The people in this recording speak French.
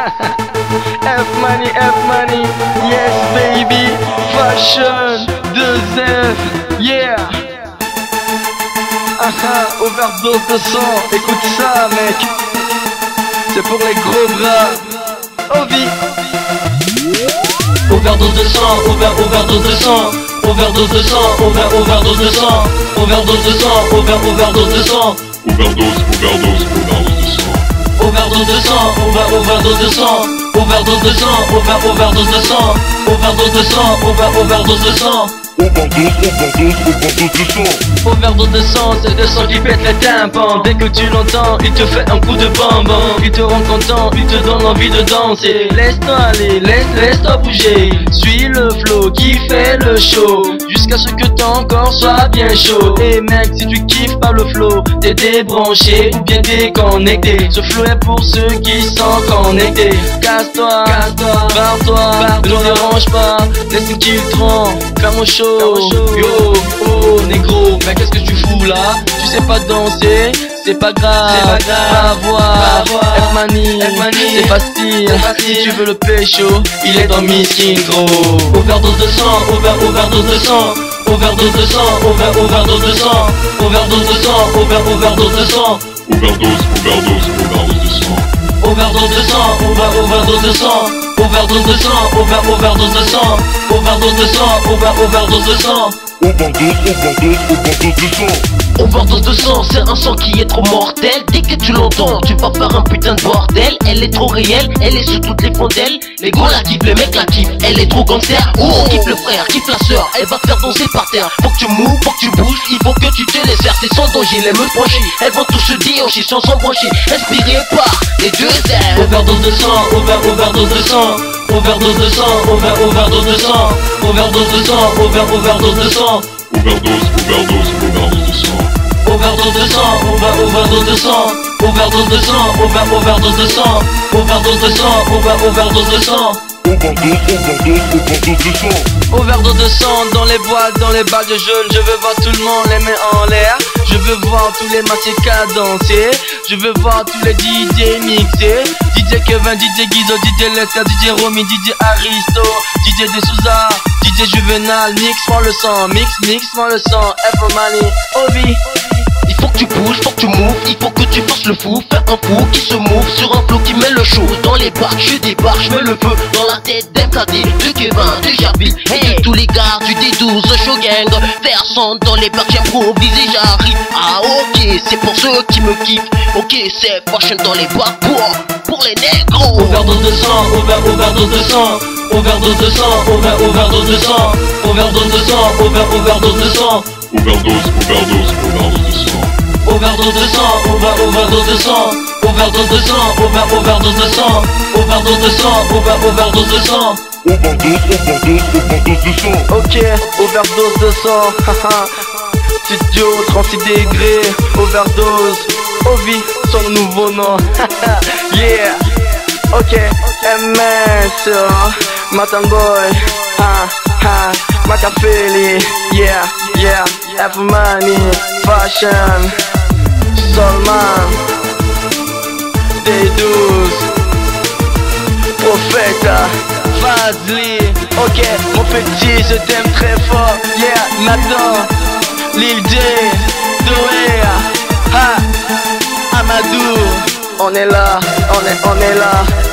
F-Money, F-Money, yes baby. Fashion, 2F, yeah. Overdose de sang, écoute ça mec. C'est pour les gros bras. Ovi. Overdose de sang, overdose de sang. Overdose de sang, overdose de sang. Overdose de sang, overdose de sang. Overdose de sang. Overdose de sang, overdose de sang. Overdose de sang, overdose de sang. Overdose de sang, overdose de sang. Overdose de sang, c'est le sang qui pète les tympans. Dès que tu l'entends, il te fait un coup de bonbon. Il te rend content, il te donne envie de danser. Laisse-toi aller, laisse-toi bouger. Suis le flow qui fait le show, jusqu'à ce que ton corps soit bien chaud. Et mec, si tu kiffes pas le flow, t'es débranché ou bien déconnecté. Ce flow est pour ceux qui sont connectés. Casse-toi, barre-toi, ne dérange pas. Laisse une kill faire mon show. Yo, oh négro, mais qu'est-ce que tu fous là? Tu sais pas danser, c'est pas grave, va voir F-Money, c'est facile. Si tu veux le pécho, il est dans Miskin gros. Overdose de sang, overdose de sang. Overdose de sang, overdose de sang. Overdose de sang, overdose de sang. Overdose de sang. Overdose de sang, overdose de sang. Overdose de sang, overdose de sang. Overdose de sang, overdose de sang. Overdose de sang, c'est un sang qui est trop mortel. Dès que tu l'entends, tu vas faire un putain de bordel. Elle est trop réelle, elle est sous toutes les fondelles. Les gros la kiffent, les mecs la kiffent. Elle est trop gangster, oh, kiffe le frère, kiffe la soeur. Elle va te faire danser par terre. Faut que tu mouves, faut que tu bouges, il faut que tu te laisses faire. C'est sans danger, les meufs franchis. Elles vont tous se déhancher sans s'embrancher. Inspiré par les 2F. Overdose de sang, overdose de sang. Overdose de sang, overdose de sang. Overdose de sang, overdose de sang. Overdose de sang. Overdose de sang, overdose de sang. Overdose de sang, overdose de sang. Overdose de sang, overdose de sang. Overdose de sang dans les boîtes, dans les balles de jeunes. Je veux voir tout le monde les mains en l'air. Je veux voir tous les massicas danser. Je veux voir tous les DJ mixer. DJ Kevin, DJ Guizo, DJ Lester, DJ Romy, DJ Aristo, DJ De Souza, DJ Juvenal. Mix-moi le sang, mix-moi le sang. F-Money, Ovi. Il faut que tu bouges, faut que tu moves, il faut que tu fasses le fou. Fais un fou qui se move sur un flow qui met le show. Dans les bars, je débarque, je mets le feu dans la tête d'MKD, de Kevin, de Jarvis et de tous les gars du D12, show gang. Faire son dans les bars, j'improvise et j'arrive. Ah ok, c'est pour ceux qui me kiffent. Ok, c'est fashion dans les bars pour les négros. Overdose de sang, overdose de sang. Overdose de sang, overdose de sang. Overdose de sang, overdose de sang. Overdose de sang. Overdose de sang, overdose de sang. Overdose de sang, overdose de sang. Overdose de sang, overdose de sang. Ok, overdose de sang, haha. Studio 36 degrés, overdose. Ovi, son nouveau nom, yeah. Ok, MS, Matanboy, Macafeli, yeah, F-Money, Fashion, Solman, D12, Prophète, Fazli. Ok, mon petit, je t'aime très fort, yeah, Nathan, Lil J, Doea, Amadou. On est là, on est là.